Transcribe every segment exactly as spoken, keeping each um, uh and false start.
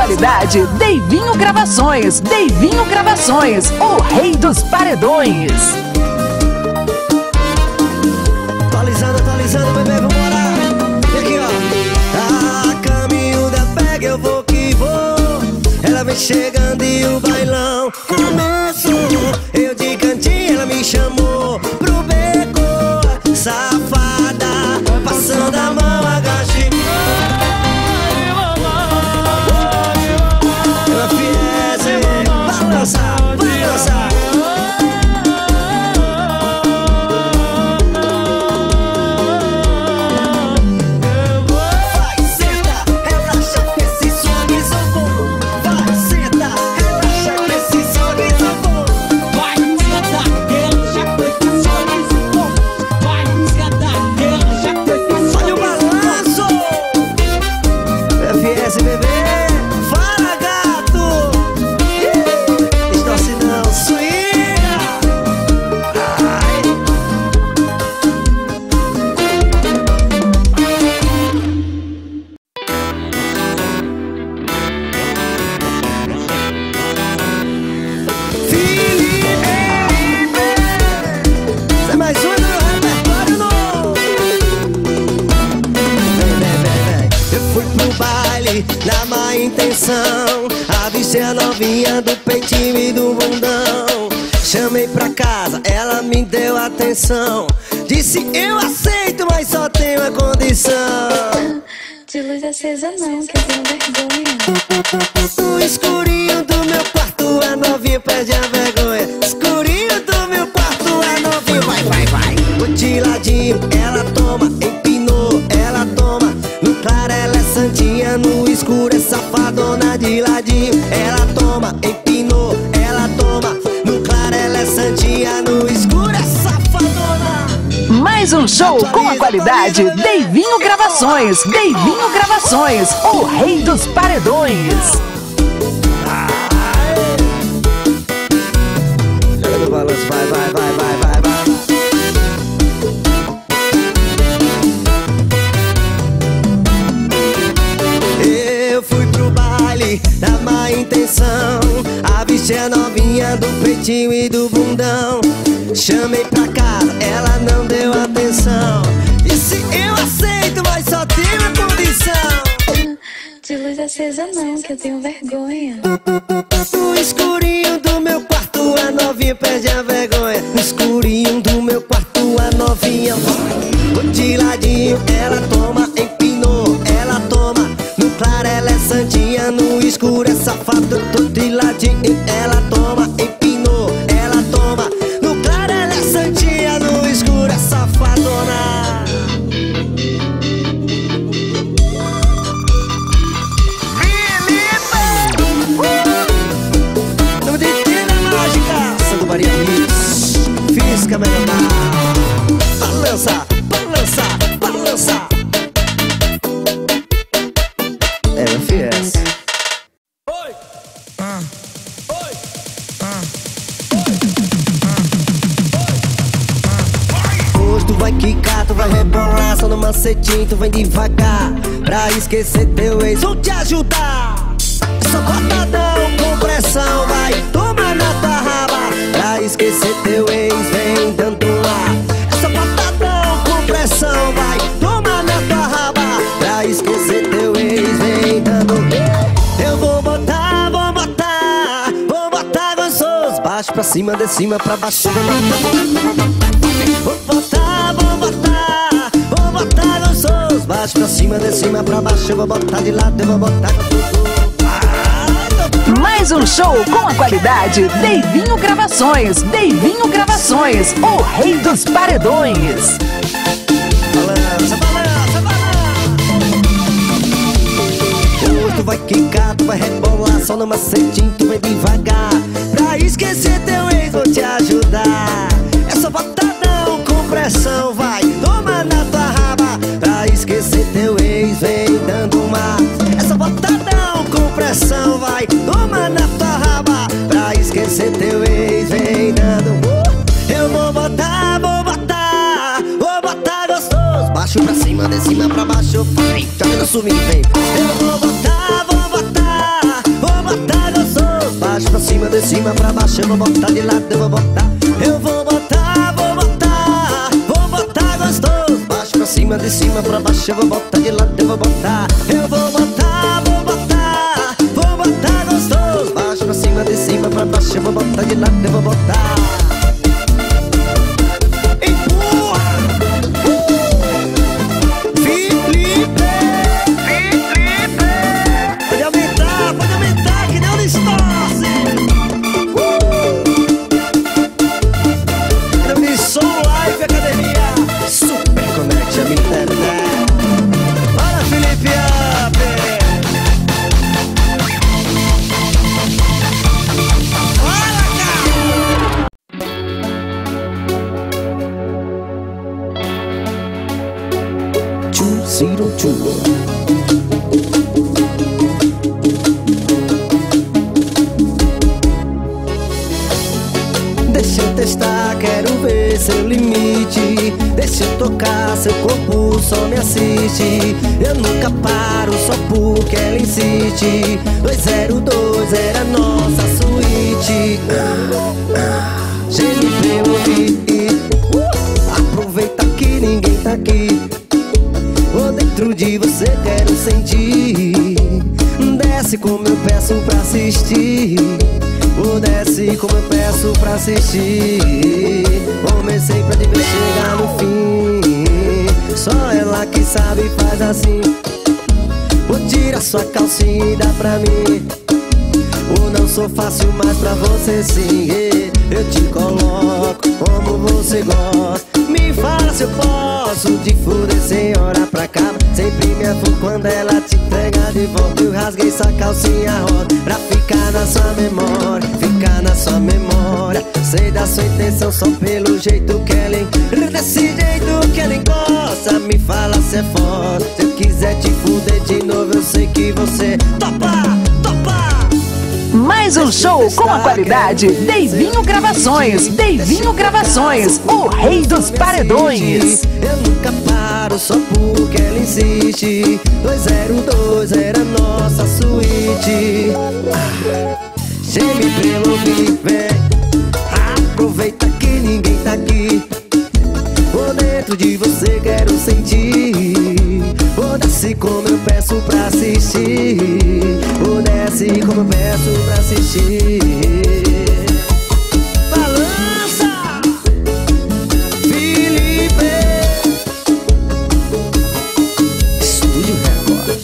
qualidade, Deivinho Gravações. Deivinho Gravações, o rei dos paredões. Atualizando, atualizando, bebê, vambora. E aqui, ó. A caminho da pega eu vou que vou. Ela vem chegando e o bailão começou. Eu de cantinho, ela me chamou pro beco. Safada, passando a mão, agache. Eu é fiel, vai dançar, vai dançar. Na má intenção, avistei a novinha do peitinho e do bundão. Chamei pra casa, ela me deu atenção. Disse eu aceito, mas só tenho a condição. De luz acesa não, que eu tenho vergonha. No escurinho do meu quarto a novinha perde a vergonha. Escurinho do meu quarto a novinha vai, vai, vai. O de ladinho, ela toma, empinou, ela toma. No claro ela é santinha, no escuro é safadona. De ladinho, ela toma, empinou, ela toma. No claro ela é santinha, no escuro é safadona. Mais um show com a qualidade, Deivinho Gravações. Deivinho Gravações, o rei dos paredões. Joga no balanço, vai, vai, vai, vai, vai, vai. Eu fui pro baile da má intenção, avistei a novinha do peitinho e do bundão. Chamei pra casa, ela não deu atenção. Disse eu aceito, mas só tenho a condição. De luz acesa não, que eu tenho vergonha. No escurinho do meu quarto a novinha perde a vergonha. No escurinho do meu quarto a novinha vai. De ladinho ela toma, empinou, ela toma. No claro ela é santinha, no escuro é safado. Tô de ladinho, ela toma, empinou, ela toma. No claro ela é santinha, no escuro é safadona. Tamo de tenda mágica, Santo Maria Mix, Fisca melhor. Balança, balança, balança. É F S. Oi! Ah. Oi! Ah. Hoje tu vai quicar, tu vai rebolar, só no macetinho tu vem devagar. Pra esquecer teu ex, vou te ajudar. Só botadão com pressão, vai, toma na tua raba. Pra esquecer teu ex, vem dando lá. É só botadão com pressão, vai, toma na tua raba. Pra esquecer teu ex, vem dando. Eu vou botar, vou botar, vou botar gostoso. Baixo pra cima, de cima pra baixo. Vou botar, vou botar, vou botar gostoso. Baixo pra cima, de cima pra baixo. Eu vou botar de lado, eu vou botar gostoso. Mais um show com a qualidade, Deivinho Gravações. Deivinho Gravações, o rei dos paredões. Balança, balança, balança. Hoje tu vai quicar, tu vai rebolar, só no macetinho tu vem devagar. Pra esquecer teu ex, vou te ajudar. É só botadão com pressão, vai, toma na tua raba. Pra esquecer teu ex, vem dando uma. É só botadão com pressão, vai, toma na tua raba. Pra esquecer teu ex, vem dando uh, eu vou botar, vou botar, vou botar gostoso. Baixo pra cima, de cima pra baixo, vai, joga no swing, vem. Eu vou botar, vou botar, pra cima, de cima pra baixo, eu vou botar de lado, eu vou botar. Eu vou botar, vou botar, vou botar gostoso. Baixo pra cima, de cima pra baixo, eu vou botar de lado, eu vou botar. Eu vou botar, vou botar, vou botar gostoso. Baixo pra cima, de cima pra baixo, eu vou botar de lado, eu vou botar. Zero two. Deixa eu testar, quero ver seu limite. Deixa eu tocar, seu corpo só me assiste. Eu nunca paro só porque ela insiste. Dois zero dois era nossa suíte. Geme pra eu ouvir. Aproveita que ninguém tá aqui. Vou dentro de você, quero sentir. Desce como eu peço pra assistir. Vou desce como eu peço pra assistir. Comecei pra te ver chegar no fim. Só ela que sabe e faz assim. Vou tirar sua calcinha e dá pra mim. Ou não sou fácil mais pra você sim. Eu te coloco como você gosta. Me fala se eu posso te fuder sem hora pra cá. Sempre me afundo quando ela te entrega de volta. Eu rasguei sua calcinha rosa pra ficar na sua memória, ficar na sua memória. Sei da sua intenção só pelo jeito que ela encosta. Desse jeito que ela encosta. Me fala se é foda. Se eu quiser te fuder de novo eu sei que você topa, topa. Mais um show com a qualidade Deivinho Gravações. Deivinho Gravações, o rei dos paredões. Eu nunca paro só porque ela insiste. Dois zero dois era nossa suíte. Ah, geme pra eu ouvir, vem. Aproveita que ninguém tá aqui. Vou dentro de você, quero sentir. Vou desce como eu peço pra assistir. Vou desce como eu peço pra assistir. Balança, Felipe. Estúdio Record.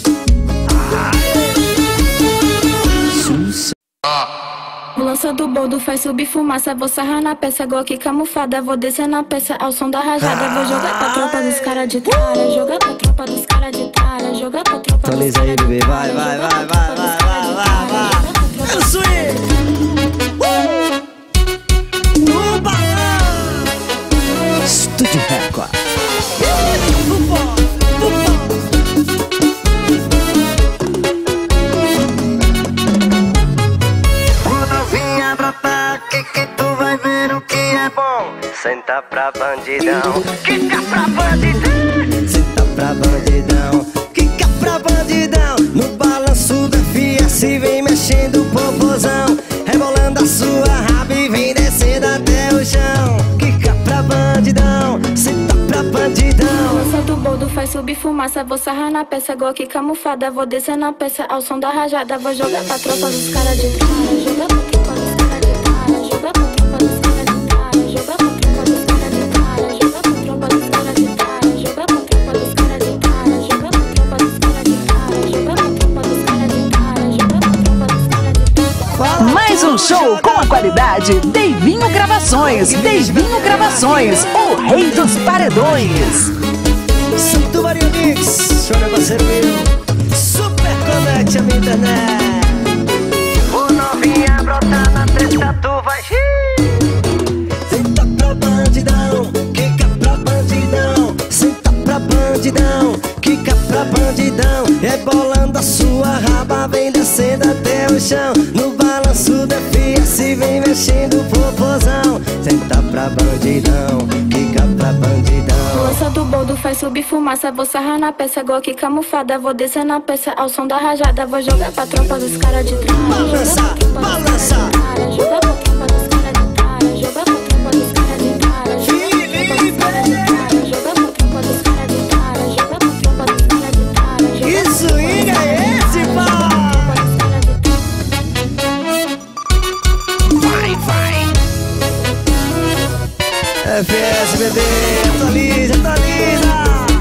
Sucesso. O lança do boldo faz subir fumaça. Vou sarrar na peça, Glock camuflada. Vou descer na peça ao som da rajada. Vou jogar pra tropa dos cara de tralha. Jogar pra tropa dos cara de tralha. Jogar pra tropa dos cara de tralha. Vai, vai, vai, vai, vai, vai, vai, vai. Eu sou ele. No balão. Estúdio Record. Senta pra bandidão, quica pra bandidão. Senta pra bandidão, quica pra bandidão. No balanço da F S vem mexendo o popozão. Rebolando a sua raba e vem descendo até o chão. Quica pra bandidão, senta pra bandidão. Lança do boldo faz subir fumaça. Vou sarrar na peça, Glock camuflada. Vou descer na peça ao som da rajada. Vou jogar pra tropa dos cara de tralha. Jogar pra tropa dos cara de tralha. Jogar pra tropa dos cara de tralha. Jogar pra tropa dos cara de tralha. Jogar pra tropa dos cara de tralha. Jogar pra tropa dos cara de tralha. Jogar pra tropa dos cara de tralha. Jogar pra tropa dos cara de tralha. Jogar pra tropa dos cara de tralha. Mais um show com a qualidade Deivinho Gravações. Deivinho Gravações, o rei dos paredões. Santo Maria Mix, chora parceiro meu. Super Connect a minha internet. O novinha brotar na testa, tu vai rir. Senta pra bandidão, quica pra bandidão. Senta pra bandidão, quica pra bandidão. Rebolando a sua raba, vem descendo até o chão. No balanço da F S vem mexendo o popozão. Senta pra bandidão, quica pra bandidão. Lança do boldo faz subir fumaça. Vou sarrar na peça, igual que camuflada. Vou descer na peça ao som da rajada. Vou jogar pra tropa dos caras de trás. Balança, balança. Jogar pra tropa dos caras de trás. Jogar pra tropa dos caras de trás. Jogar pra tropa dos caras de trás. Jogar pra tropa dos caras de trás. Que swing é esse, pá? Vai, vai. F S, bebê, atualiza, atualiza.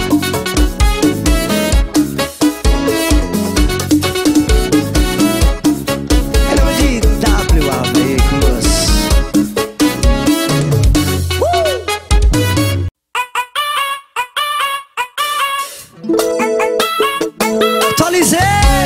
É nome de W A Veículos. Uh! Atualizei!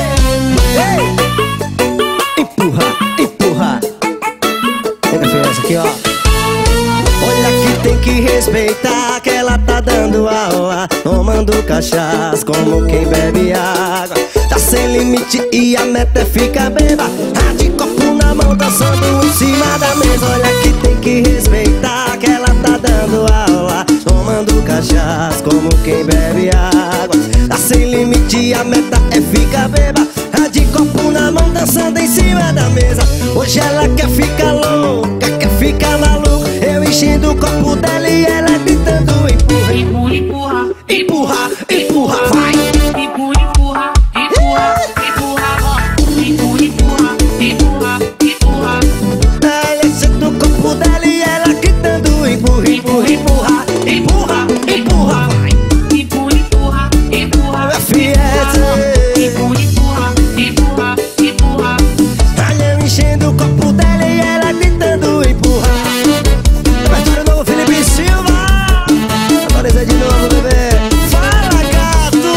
Ei! Empurra, empurra. Pega a F S aqui, ó. Olha que tem que respeitar que ela tá dando aula, tomando cachaça como quem bebe água. Tá sem limite e a meta é ficar beba. A de copo na mão dançando em cima da mesa. Olha que tem que respeitar que ela tá dando aula, tomando cachaça como quem bebe água. Tá sem limite e a meta é ficar beba. A de copo na mão dançando em cima da mesa. Hoje ela quer ficar louca, quer ficar maluca. Eu enchendo o copo dela e ela gritando empurra, empurra, empurra, empurra, empurra, vai. Empurra, empurra, empurra, empurra, empurra, empurra, empurra. Ela enchendo o copo dela e ela gritando empurra, empurra, empurra, empurra, empurra, vai. Empurra, empurra, empurra, F S. empurra, empurra, empurra, empurra. Ela enchendo o copo dela e ela gritando empurra. Repertório novo, Felipe Silva. Atualiza de novo, bebê. Fala, gato.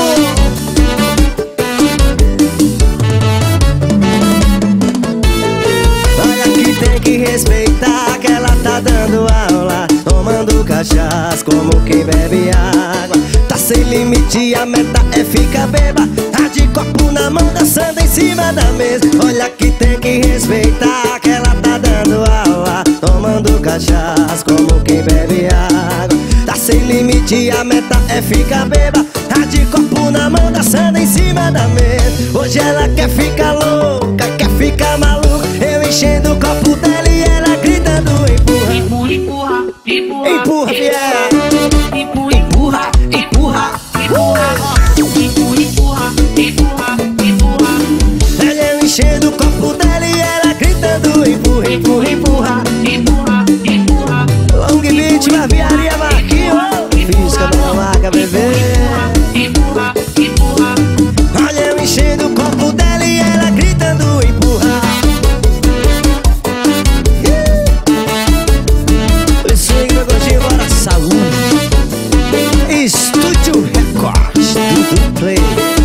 Olha que tem que respeitar que ela tá dando aula, tomando cachaça como quem bebe água. Tá sem limite, a meta é ficar beba. Tá de copo na mão dançando em cima da mesa. Olha que tem que respeitar que ela tá dando aula, tomando cachaça como quem bebe água. Tá sem limite, a meta é ficar beba. Tá de copo na mão dançando em cima da mesa. Hoje ela quer ficar louca, quer ficar maluca. Eu enchendo o copo dela e ela gritando empurra, Empurra, empurra, empurra, empurra, fiel. empurra, empurra, empurra, empurra, empurra, empurra, empurra. Ela enchendo o copo dela e ela gritando empurra, empurra, empurra. Empurra, empurra, Long Beach, barbearia Marquinhos. Física da marca, bebê. empurra, empurra. Olha eu enchendo o copo dela e ela gritando empurra. O swing meu gordinho, bora saúde. Estúdio Record, Estúdio Play.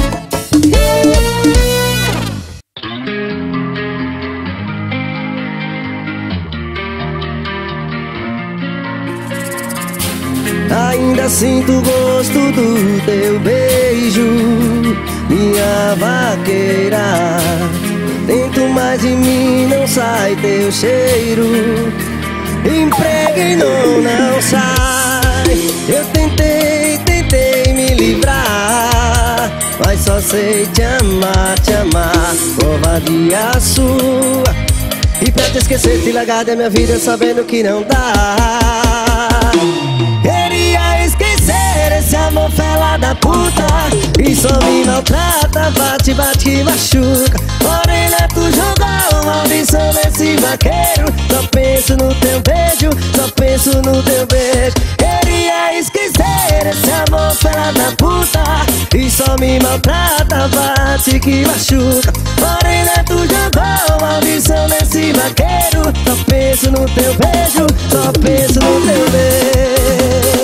Ainda sinto o gosto do teu beijo, minha vaqueira. Tento mais de mim, não sai teu cheiro. Impregnou, não sai. Eu tentei, tentei me livrar, mas só sei te amar, te amar. Covardia sua. E pra te esquecer, te largar da minha vida sabendo que não dá. Queria esquecer esse amor fela da puta, e só me maltrata, bate, bate que machuca. Morena, tu jogou maldição nesse vaqueiro. Só penso no teu beijo, só penso no teu beijo. Queria esquecer esse amor fela da puta, e só me maltrata, bate que machuca. Morena, tu jogou maldição nesse vaqueiro. Só penso no teu beijo, só penso no teu beijo.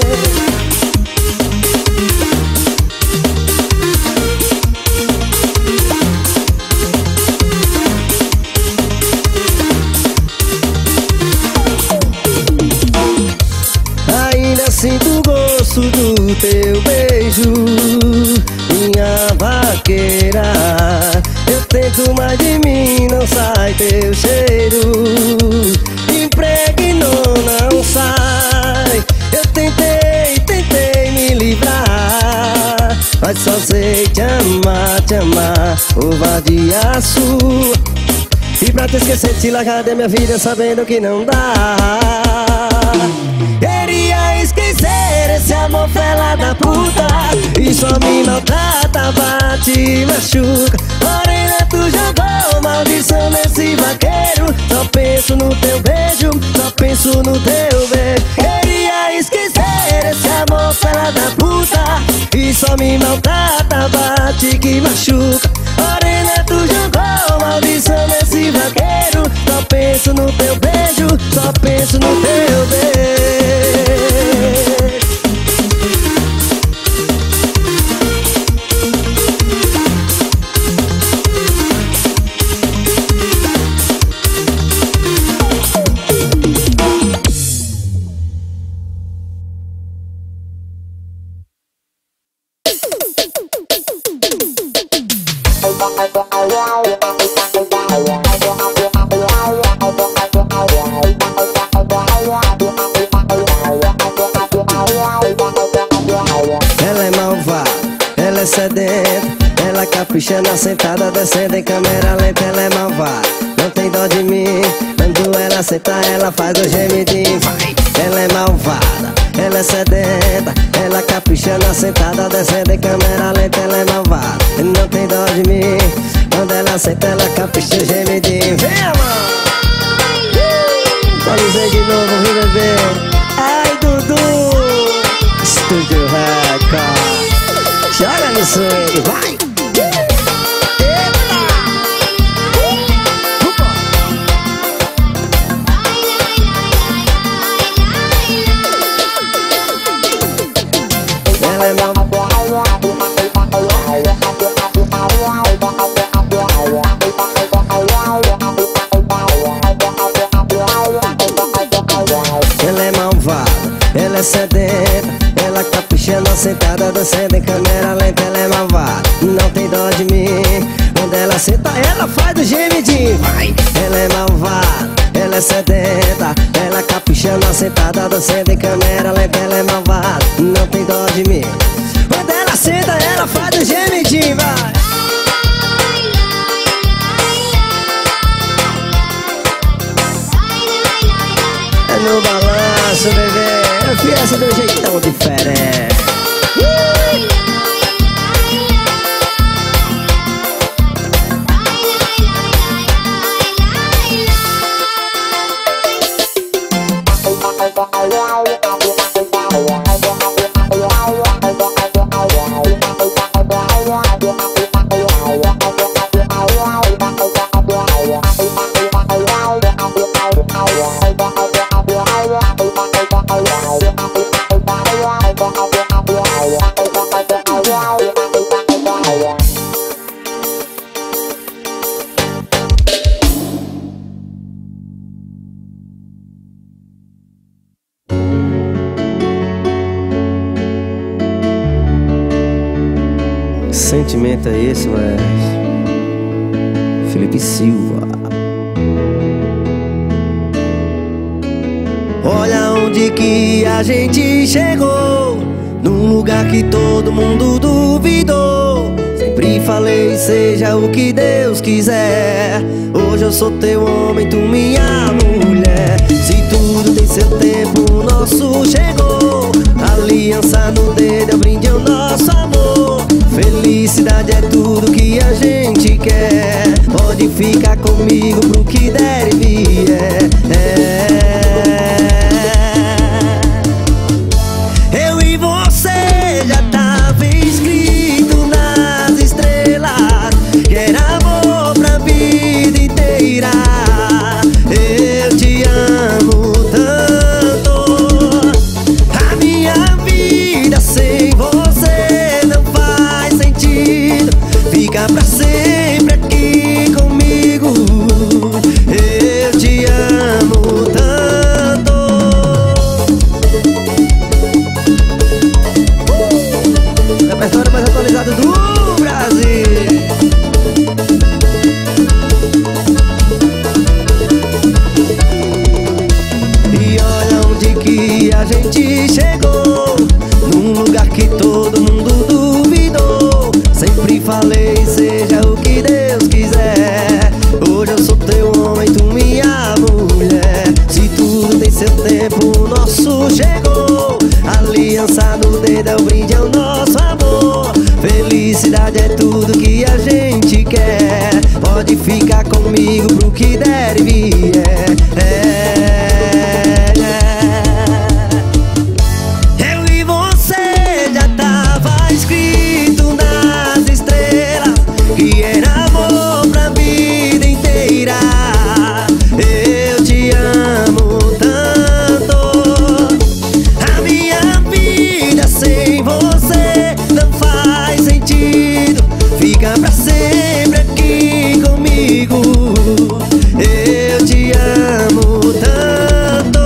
Ainda sinto o gosto do teu beijo, minha vaqueira. Eu tento mais de mim, não sai teu cheiro. Impregnou, não sai. Eu tentei, tentei me livrar, só sei te amar, te amar, ouvadia sua. E pra te esquecer, te largar da minha vida sabendo que não dá. Queria esquecer esse amor fela da puta, e só me maltrata, bate e machuca. Morena, tu jogou maldição nesse vaqueiro. Só penso no teu beijo, só penso no teu beijo. Queria esquecer esse amor fela da puta, e só me maltrata, bate que machuca. Morena, tu jogou maldição nesse vaqueiro. Só penso no teu beijo, só penso no teu beijo. Ela é malvada, ela é sedenta, ela caprichando, sentada, descendo em câmera lenta. Ela é malvada, não tem dó de mim. Quando ela senta, ela faz o gemidinho. Vai. Ela é malvada, ela é sedenta, ela caprichando, sentada, descendo em câmera lenta. Ela é malvada, não tem dó de mim. Quando ela senta, ela capricha o gemidinho. Vem, amor! Pode dizer de novo, vem beber. Ai, Dudu! Estúdio Record. Joga no swing, vai! Ela é malvada. Ela é malvada, ela é sedenta, ela caprichando, sentada, dançando em câmera lenta. Ela é malvada, não tem dó de mim. Quando ela senta, ela faz do gemidinho. Vai. Ela é malvada, ela é sedenta, ela caprichando, sentada, dançando em câmera lenta. Ela é malvada, não tem dó de mim. Quando ela senta, ela faz do gemidinho. Vai. É no balanço, bebê. Eu fiz essa de um jeito tão diferente. Sentimento é esse, mas Felipe Silva. Olha onde que a gente chegou, num lugar que todo mundo duvidou. Sempre falei, seja o que Deus quiser. Hoje eu sou teu homem, tu minha mulher. Se tudo tem seu tempo, o nosso chegou. Aliança no dedo, eu brinde o nosso amor. Felicidade é tudo que a gente quer. Pode ficar comigo pro que der e vier. É. Eu e você já tava escrito nas estrelas que era amor pra vida inteira. Eu te amo tanto, a minha vida sem você não faz sentido. Fica pra sempre aqui comigo. Eu te amo fica comigo pro que der e vier. É, é. Eu e você já tava escrito nas estrelas que era amor pra vida inteira. Eu te amo tanto, a minha vida sem você não faz sentido. Fica pra sempre aqui comigo. Eu te amo tanto.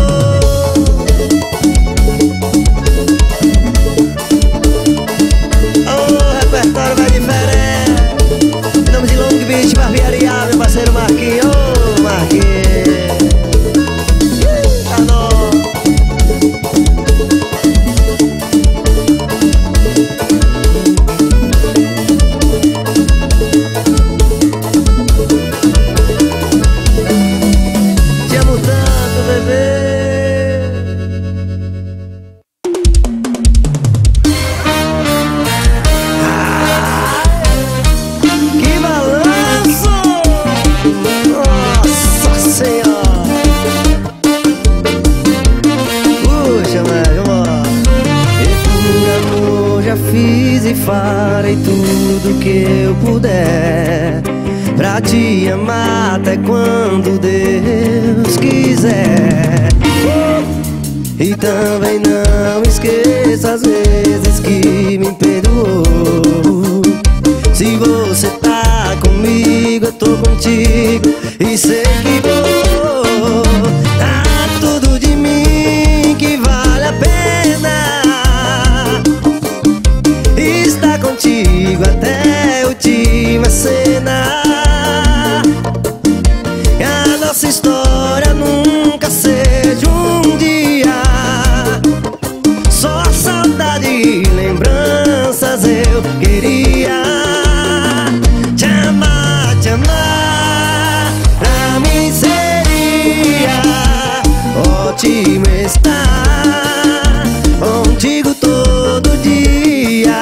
Oh, repertório vai diferente. Em nome de Long Beach, barbearia, meu parceiro Marquinhos. Ô, Marquinhos, tá bom. Te amo tanto, bebê. Que balanço! Nossa Senhora! Puxa, mas vamos. E por amor já fiz e farei tudo que eu puder pra te amar até quando Deus quiser. E também não esqueça as vezes que me perdoou. Se você tá comigo, eu tô contigo e sei que vou dar tudo de mim que vale a pena estar contigo até a última cena. E a nossa história nunca seja um dia só saudade e lembranças. Eu queria te amar, te amar. Pra mim seria ótimo estar contigo todo dia,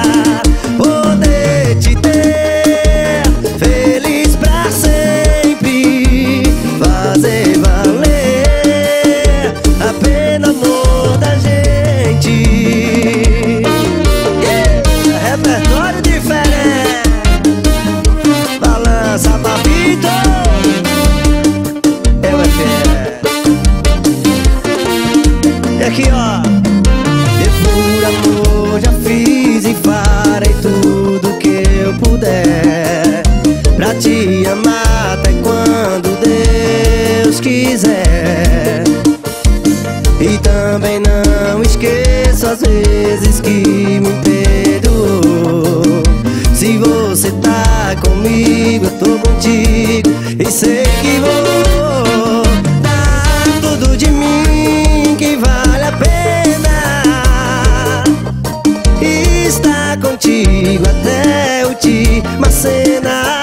poder te ter feliz pra sempre, fazer valer a pena, amor da gente. Yeah, repertório diferente. Balança, papito. Eu é fiel. E aqui, ó. E por amor já fiz e farei tudo que eu puder pra te amar até quando Deus quiser. E também não esqueço as vezes que me perdoou. Se você tá comigo, eu tô contigo e sei que vou dar tudo de mim que vale a pena estar contigo até a última cena.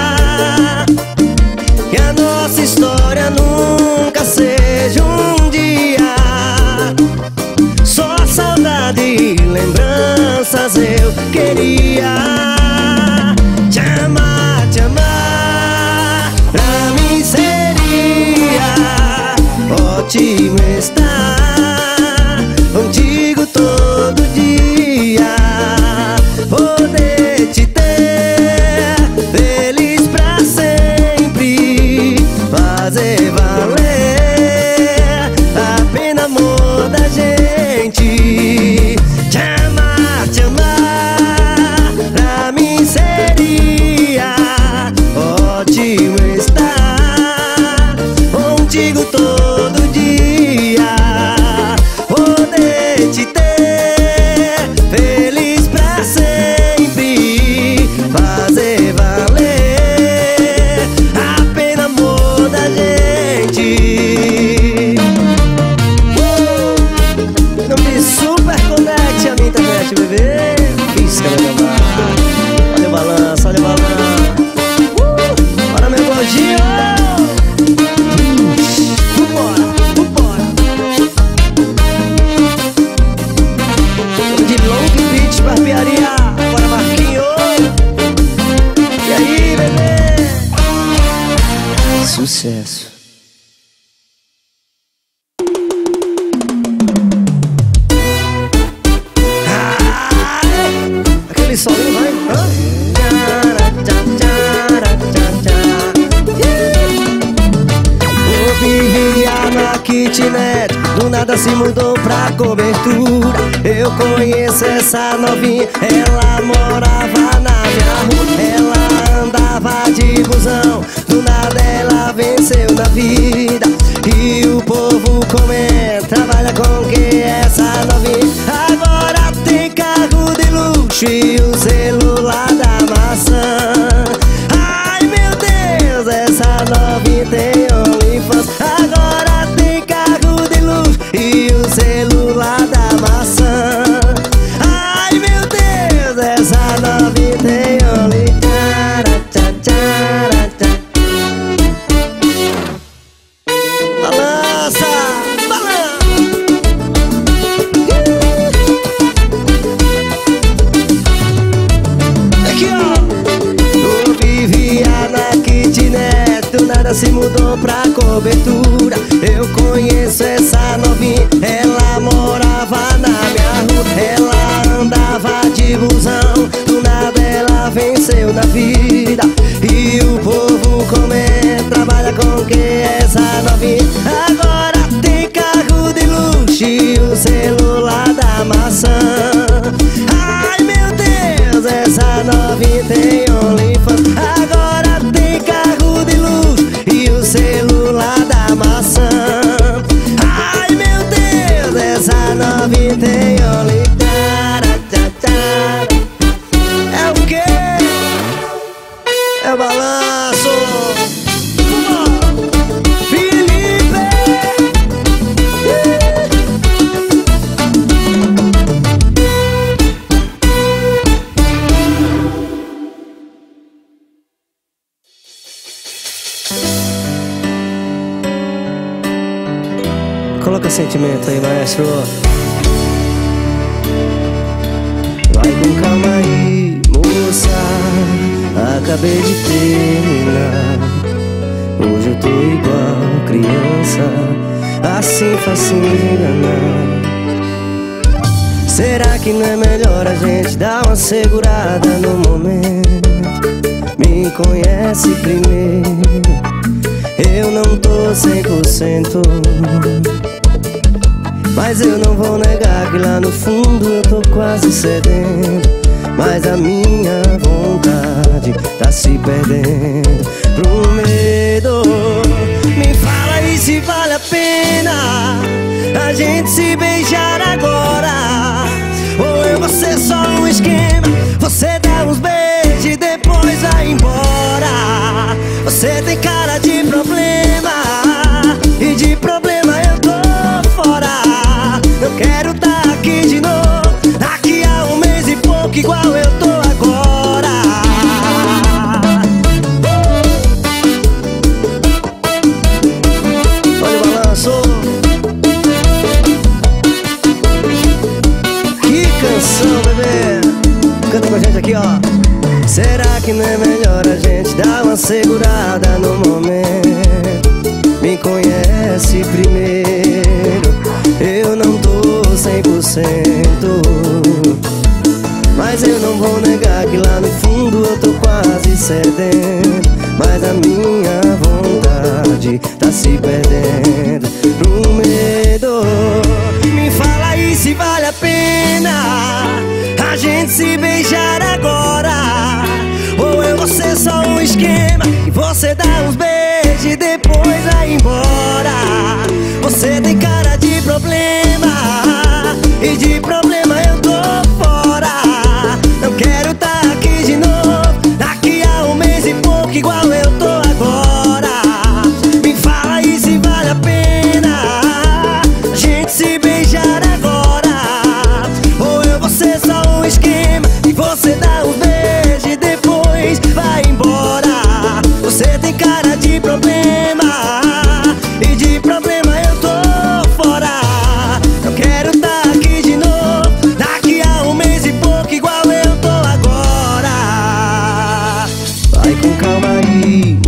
Que a nossa história nunca seja um dia só saudade e lembranças. Eu queria te amar, te amar. Pra mim seria ótimo estar contigo todo dia, poder te ter feliz pra sempre, fazer valer a pena, amor da gente. Te amar, te amar. aquele solinho, vai. Hã? Vivia na kitnet, do nada se mudou pra cobertura. Eu conheço essa novinha, ela morava na minha rua. Ela andava de busão, do nada ela venceu na vida. E o povo comenta, trabalha com que essa novinha agora tem carro de luxo e o celular da maçã. Ai meu Deus, essa novinha tem OnlyFans. Agora tem carro de luxo e o celular da maçã. Ai meu Deus, essa novinha tem OnlyFans. Balança, balança. Aqui ó. Eu vivia na kitnet, do nada se mudou pra cobertura. Eu conheço essa novinha, ela morava na minha rua. Ela andava de busão, do nada ela venceu na vida. E o povo comenta, trabalha com que essa novinha agora tem carro de luxo e o celular da maçã. Ai meu Deus, essa novinha tem OnlyFans. Agora tem carro de luxo e o celular da maçã. Ai meu Deus, essa novinha tem OnlyFans. É o quê? É o balanço. Felipe. Coloca sentimento aí, maestro. Vai com calma aí, moça. Acabei de terminar. Hoje eu tô igual criança, assim facinho de enganar. Será que não é melhor a gente dar uma segurada no momento? Me conhece primeiro. Eu não tô cem por cento, mas eu não vou negar que lá no fundo eu tô quase cedendo. Mas a minha vontade tá se perdendo pro medo. Me fala aí se vale a pena a gente se beijar agora, ou eu vou ser só um esquema. Você dá uns beijos e depois vai embora. Você tem cara de problema, e de problema eu tô fora. Não quero tá aqui de novo, daqui a um mês e pouco igual eu tô agora. Olha o balanço. Que canção, bebê. Canta com a gente aqui, ó. Será que não é melhor a gente dar uma segurada no momento? Me conhece primeiro. Eu não tô cem por cento, mas eu não vou negar que lá no fundo eu tô quase cedendo. Mas a minha vontade tá se perdendo pro medo. Me fala aí se vale a pena a gente se beijar agora, ou eu vou ser só um esquema e você dá uns beijos e depois vai embora. Você tem cara de problema, e de problema eu tô fora. Não quero tá aqui de novo, daqui a um mês e pouco igual eu tô agora. Me fala aí se vale a pena a gente se beijar agora, ou eu vou ser só um esquema e você dá uns beijos e depois vai embora. Você tem cara de problema, e de problema eu tô fora. Não quero tá aqui de novo, daqui a um mês e pouco igual eu tô agora. Vai com calma aí,